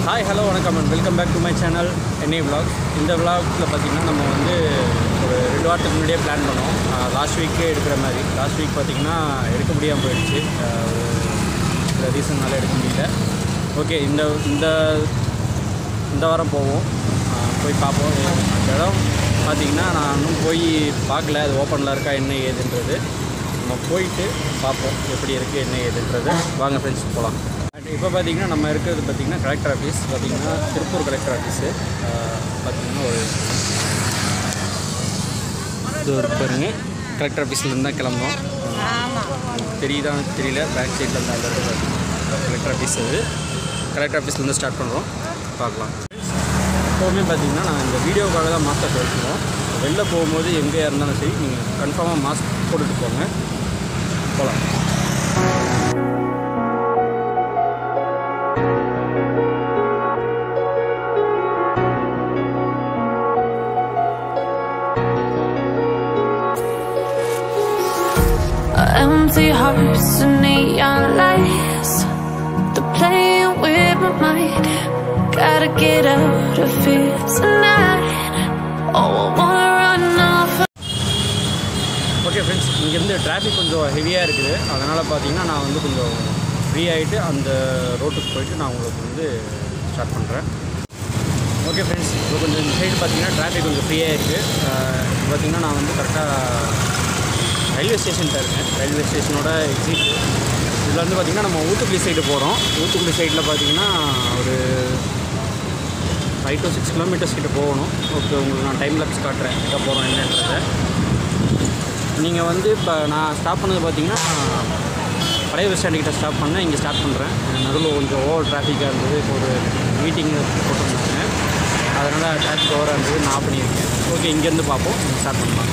Hi hello வணக்கம் and welcome back to my channel NA vlog. இந்த vlogல பார்த்திங்கன்னா நம்ம வந்து ஒரு 2 வாரத்துக்கு முன்னாடியே பிளான் பண்ணோம். லாஸ்ட் வீக்கே எடுக்கிற மாதிரி. லாஸ்ட் வீக் பார்த்திங்கன்னா எடுக்க முடியாமல் போயிடுச்சு. ஒரு ரீசன்னால எடுக்க முடியல. ஓகே, இந்த வாரம் போவோம், போய் பார்ப்போம். அந்த இடம் பார்த்திங்கன்னா நான் இன்னும் போய் பார்க்கல, அது ஓப்பனில் இருக்கா என்ன ஏதுன்றது. நம்ம போயிட்டு பார்ப்போம் எப்படி இருக்குது என்ன ஏதுன்றது. வாங்க ஃப்ரெண்ட்ஸ் போகலாம். இப்போ பார்த்திங்கன்னா நம்ம இருக்கிறது பார்த்திங்கன்னா கலெக்டர் ஆஃபீஸ். பார்த்திங்கன்னா திருப்பூர் கலெக்டர் ஆஃபீஸு. பார்த்திங்கன்னா ஒரு பாருங்க, கலெக்டர் ஆஃபீஸ்லேருந்து தான் கிளம்புறோம். தெரியல பேக் சைடில் இருந்தால் கலெக்டர் ஆஃபீஸ். அது கலெக்டர் ஆஃபீஸ்லேருந்து ஸ்டார்ட் பண்ணுறோம், பார்க்கலாம். எப்போவுமே பார்த்திங்கன்னா நான் இந்த வீடியோக்காக தான் மாஸ்க் வச்சுருக்கோம். வெளில போகும்போது எங்கேயா இருந்தாலும் சரி நீங்கள் கன்ஃபார்மாக மாஸ்க் போட்டுட்டு போங்க. போகலாம். Empty hearts and neon lights, they're playing with my mind. Gotta get out of here tonight. Oh, I wanna run off. Okay friends, இங்கேருந்து டிராஃபிக் கொஞ்சம் ஹெவியாக இருக்குது. அதனால் பார்த்தீங்கன்னா நான் வந்து கொஞ்சம் ஃப்ரீ ஆகிட்டு அந்த ரோட்டுக்கு போயிட்டு நான் உங்களுக்கு வந்து ஸ்டார்ட் பண்ணுறேன். ஓகே ஃப்ரெண்ட்ஸ், இப்போ கொஞ்சம் இந்த சைடு பார்த்தீங்கன்னா டிராஃபிக் கொஞ்சம் ஃப்ரீயாக இருக்குது. பார்த்திங்கன்னா நான் வந்து கரெக்டாக ரயில்வே ஸ்டேஷன்கிட்ட இருக்கேன். ரயில்வே ஸ்டேஷனோட எக்ஸிட். இதில் வந்து பார்த்திங்கன்னா நம்ம ஊத்துக்குளி சைடு போகிறோம். ஊத்துக்குளி சைடில் பார்த்திங்கன்னா ஒரு 5 to 6 கிலோமீட்டர்ஸ் கிட்ட போகணும். ஓகே, உங்களுக்கு நான் டைம் லேப்ஸ் காட்டுறேன் எங்கே போகிறோம் என்னன்றதை. நீங்கள் வந்து இப்போ நான் ஸ்டாப் பண்ணது பார்த்திங்கன்னா பழைய பஸ் ஸ்டாண்டுக்கிட்ட ஸ்டாப் பண்ணேன். இங்கே ஸ்டார்ட் பண்ணுறேன். நடுவில் கொஞ்சம் ஓவர் டிராஃபிக்காக இருந்தது. இப்போ ஒரு மீட்டிங் போட்டிருந்தாங்க, அதனால் டிராஃபிக் ஓவராக இருந்தது. நான் ஆஃப் பண்ணியிருக்கேன். ஓகே, இங்கேருந்து பார்ப்போம், ஸ்டார்ட் பண்ணலாம்.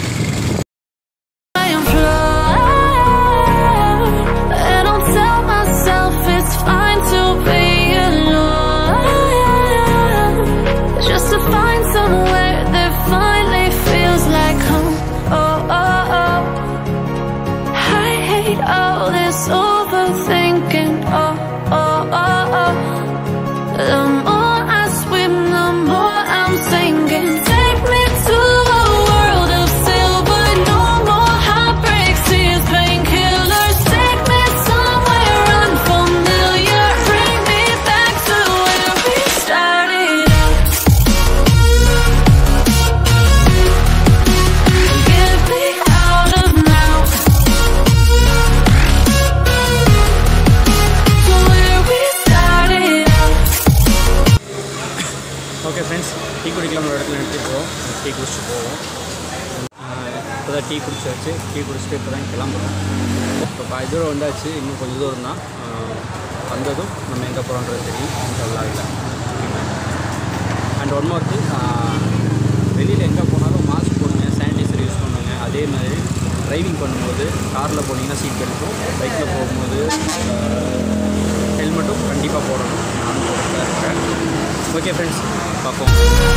ஓகே ஃப்ரெண்ட்ஸ், டீ குடிக்கலாம் ஒரு இடத்துல நிறுத்திப்போம். டீ குடிச்சிட்டு போவோம். இப்போ தான் டீ குடிச்சாச்சு. டீ குடிச்சிட்டு இப்போ தான் கிளம்புறோம். இப்போ பாதி தூரம் வந்தாச்சு, இன்னும் கொஞ்சம் தூரம் தான். வந்ததும் நம்ம எங்கே போகிறோன்றது தெரியும் இந்த விழாவில். அண்ட் ஒன் மோர் திங், வெளியில் எங்கே போனாலும் மாஸ்க் போடுங்க, சானிடைசர் யூஸ் பண்ணுங்க. அதே மாதிரி டிரைவிங் பண்ணும்போது காரில் போனீங்கன்னா சீட் பெல்ட்டும், பைக்கில் போகும்போது ஹெல்மெட்டும் கண்டிப்பாக போடணும். நானும் போட்டு தான் இருக்கேன். ஓகே ஃப்ரெண்ட்ஸ், பார்ப்போம்.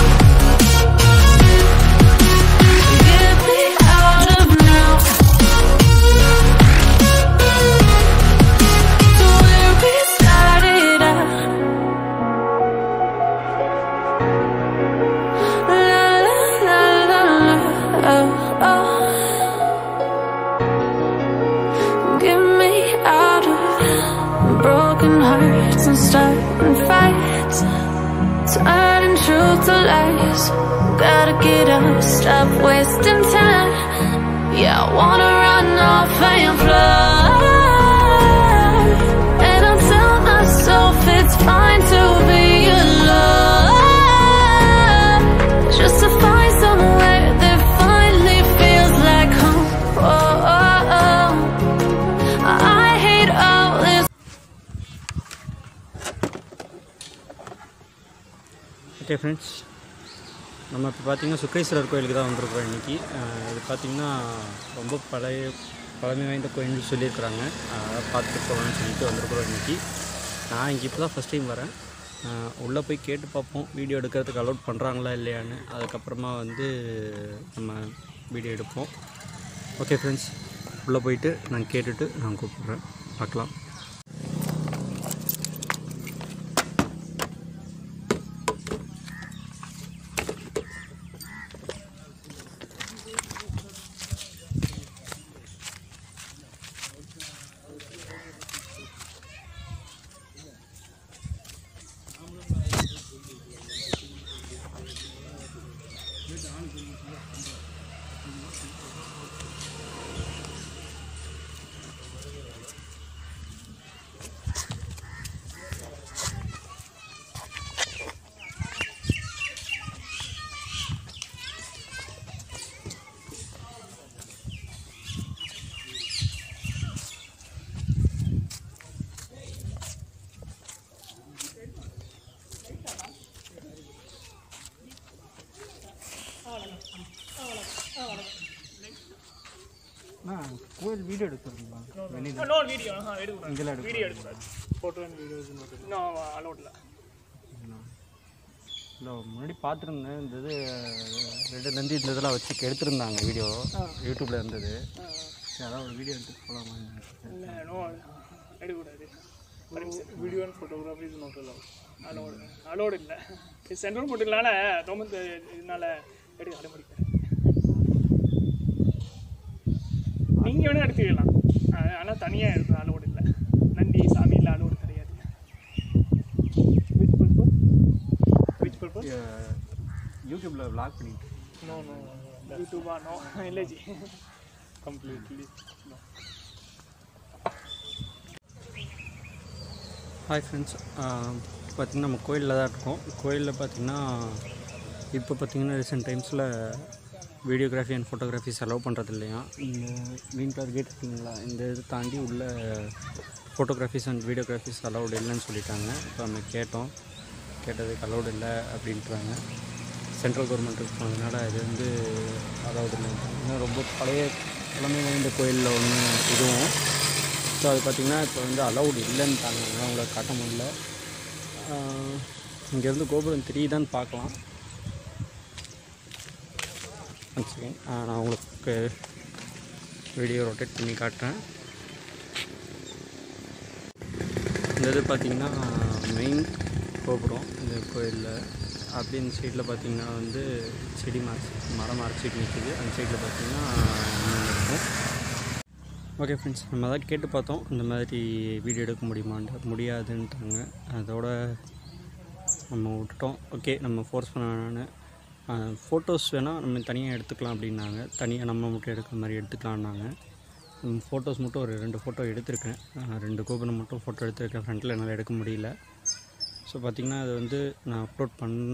Broken hearts and starting fights, turning truth to lies. Gotta get up, stop wasting time. Yeah, I wanna run off and fly. And I'll tell myself it's fine to be alone, just to find somewhere that finally feels like home. Oh, oh, oh. I hate all this. Okay friends, நம்ம இப்போ பார்த்திங்கன்னா சுக்ரீஸ்வரர் கோயிலுக்கு தான் வந்திருக்கோம் இன்றைக்கி. இது பார்த்திங்கன்னா ரொம்ப பழமை வாய்ந்த கோயில்னு சொல்லியிருக்கிறாங்க. பார்த்துட்டு போகலான்னு சொல்லிட்டு வந்திருக்கிறோம் இன்றைக்கி. நான் இங்கே இப்போ தான் ஃபஸ்ட் டைம் வரேன். உள்ளே போய் கேட்டு பார்ப்போம் வீடியோ எடுக்கிறதுக்கு அலோட் பண்ணுறாங்களா இல்லையான்னு. அதுக்கப்புறமா வந்து நம்ம வீடியோ எடுப்போம். ஓகே ஃப்ரெண்ட்ஸ், உள்ளே போயிட்டு நான் கேட்டுட்டு நான் கூப்பிட்றேன், பார்க்கலாம். கோயில் வீடியோ எடுத்துருந்தா நோ வீடியோ எடுக்கக்கூடாது வீடியோ எடுக்கக்கூடாது ஃபோட்டோ அண்ட் வீடியோஸ் இன்னும் அலோட் இல்லை முன்னாடி பார்த்துருந்தேன் இந்த இது ரெண்டு நந்தி இந்த இதெல்லாம் வச்சு எடுத்துருந்தாங்க வீடியோ யூடியூப்பில் இருந்தது அதான் ஒரு வீடியோ எடுத்துட்டு போகலாமா இல்லை நோ எடுக்கக்கூடாது video and photography is not allowed இல்லை சென்ட்ரல் போட்டுக்கலான ரொம்ப இதனால எடுக்க அனுமதிக்கிறேன் நீங்கள் வேணால் எடுத்துக்கலாம் ஆனால் தனியாக எடுக்க அலோடு இல்லை நந்தி சாமியில் அலோடு கிடையாது விச் பர்பஸ் யூடியூப்பில் விளாக் பண்ணிட்டு நோ யூடியூபா நோ இல்லை ji completely no hi friends பார்த்திங்கன்னா நம்ம கோயிலில் தான் இருக்கோம் கோயிலில் பார்த்திங்கன்னா இப்போ பார்த்திங்கன்னா ரீசெண்ட் டைம்ஸில் வீடியோகிராஃபி அண்ட் ஃபோட்டோகிராஃபிஸ் அலோவ் பண்ணுறது இல்லையா இந்த க்ரீன் கலர் கேட் இருக்குங்களா இந்த இது தாண்டி உள்ள ஃபோட்டோகிராஃபிஸ் அண்ட் வீடியோகிராஃபிஸ் அலோவ்டு இல்லைன்னு சொல்லிட்டாங்க இப்போ நம்ம கேட்டதுக்கு அலோவ்டு இல்லை அப்படின்றாங்க சென்ட்ரல் கவர்மெண்ட்டுக்கு போனதுனால இது வந்து அலோவ்டு இல்லை இன்னும் ரொம்ப பழைய பழமை வாய்ந்த கோயிலில் ஒன்று இதுவும் ஸோ அது பார்த்திங்கன்னா இப்போ வந்து அலௌடு இல்லைன்ட்டாங்க அவங்கள காட்ட முடியல இங்கேருந்து கோபுரம் 3 தான் பார்க்கலாம் சரி நான் உங்களுக்கு வீடியோ ரொட்டேட் பண்ணி காட்டுறேன் இந்த இது பார்த்திங்கன்னா மெயின் கோபுரம் இந்த கோயிலில் அப்படி இந்த சைடில் பார்த்திங்கன்னா வந்து செடி மரம் அரைச்சிட்டு நிற்கிது அந்த சைடில் பார்த்திங்கன்னா இருக்கும். ஓகே ஃப்ரெண்ட்ஸ் நம்ம தான் கேட்டு பார்த்தோம் இந்த மாதிரி வீடியோ எடுக்க முடியாதுன்ட்டாங்க அதோட நம்ம விட்டுட்டோம். ஓகே நம்ம ஃபோர்ஸ் பண்ண வேணான்னு ஃபோட்டோஸ் வேணால் நம்ம தனியாக எடுத்துக்கலாம் அப்படின்னாங்க தனியாக நம்ம மட்டும் எடுக்கிற மாதிரி எடுத்துக்கலான்னாங்க. ஃபோட்டோஸ் மட்டும் ஒரு 2 ஃபோட்டோ எடுத்திருக்கேன் 2 கோபுரம் மட்டும் ஃபோட்டோ எடுத்திருக்கேன் ஃப்ரண்ட்டில் என்னால் எடுக்க முடியல. ஸோ பார்த்திங்கன்னா அது வந்து நான் அப்லோட்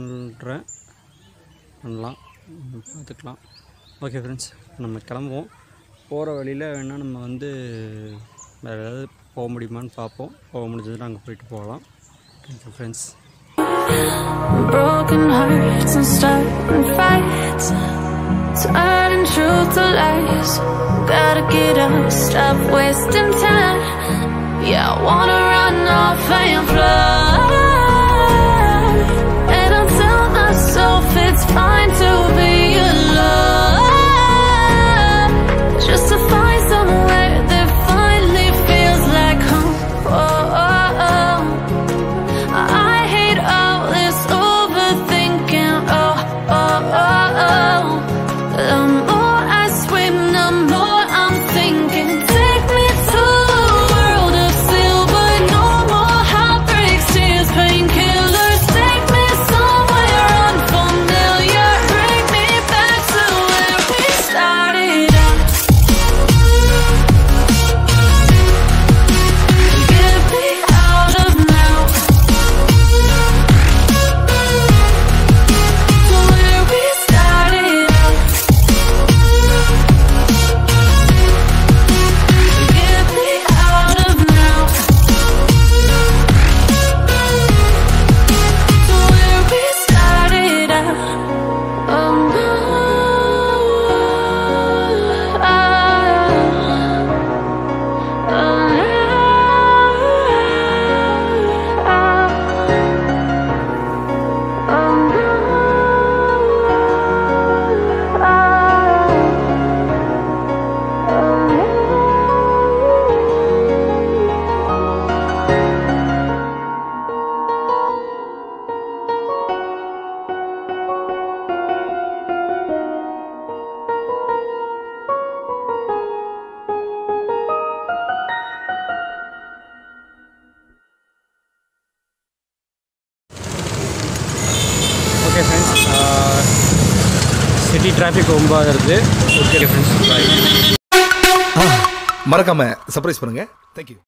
பண்ணலாம் பார்த்துக்கலாம். ஓகே ஃப்ரெண்ட்ஸ் நம்ம கிளம்புவோம். போகிற வழியில் வேணால் நம்ம வந்து வேறு ஏதாவது போக முடியுமான்னு பார்ப்போம். போக முடிஞ்சதுன்னா அங்கே போயிட்டு போகலாம். Thank you friends. Broken hearts and starting fights, turning truth to lies. Gotta get up, stop wasting time. Yeah, I wanna run off and fly. And I'll tell myself it's fine to be alone, just to find somewhere that finally feels like home. Oh, oh, oh. I hate all this overthinking. Oh, oh, oh, oh. The more I swim, the more I'm sinking. Take me to a world of silver. No more heartbreaks, tears, painkillers. Take me somewhere unfamiliar. Bring me back to where we started out. Get me out of now. To where we started out. Get me out of now. To where we started out. Oh no. Okay friends city traffic ரொம்ப இருக்குது. Okay friends bye. மறக்காம surprise பண்ணுங்க. Thank you.